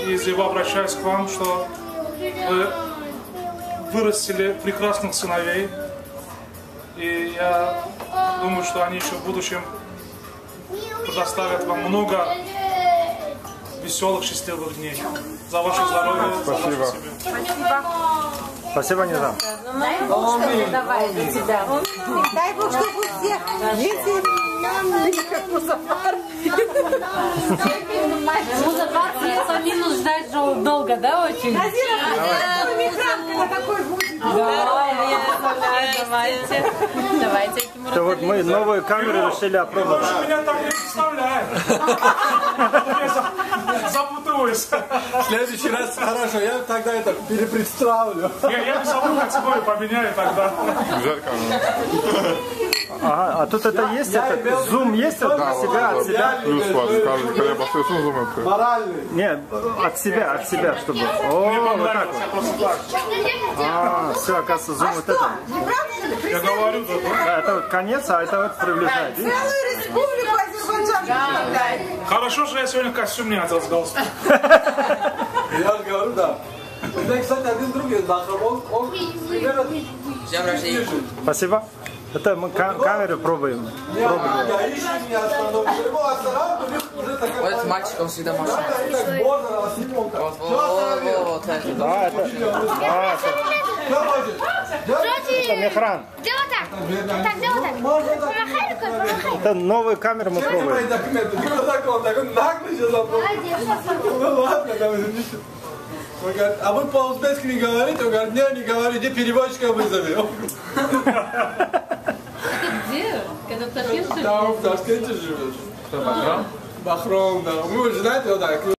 из его обращаюсь к вам, что вы вырастили прекрасных сыновей. И я думаю, что они еще в будущем предоставят вам много веселых, счастливых дней. За ваше здоровье, за ваше семью. Спасибо. Спасибо, Низам. Давай за тебя. Дай Бог, чтобы у всех дети были как Музафар. Музафар минус ждать долго, да, очень? Назира, такой будет. Давайте. Это вот мы новые камеры решили опробовать. Вы меня так не представляете. Я запутываюсь. В следующий раз хорошо, я тогда это перепредставлю. Я саму категорию поменяю тогда. Ага, а тут это есть, это зум есть от себя? Плюс каждый, когда я поставил зум это. Моральный. Нет, от себя, чтобы. О, вот так вот. А, все, оказывается, зум вот это. Я говорю, Да, это вот конец, а это вот приближает. Целую республику Азербайджан. хорошо, что я сегодня костюм не одел с галстуком. Я же говорю, да. Да, кстати, один друг есть, он примерно... Спасибо. Это мы камеру пробуем. Я ищу, не остановлю. Вот этот мальчик, он всегда машет. Вот это. Да, это Мехран. Делай так. Так, делай так. Помахай рукой, помахай. Это новые камеры мы пробуем. Ну ладно, давай, он говорит, а вы по-узбекски не говорите? Он говорит, не говорю, иди переводчика вызови. Где? Когда в Ташкенте? Да, он в Ташкенте живет. Бахром? Бахром, да. Мы уже знаете, вот так.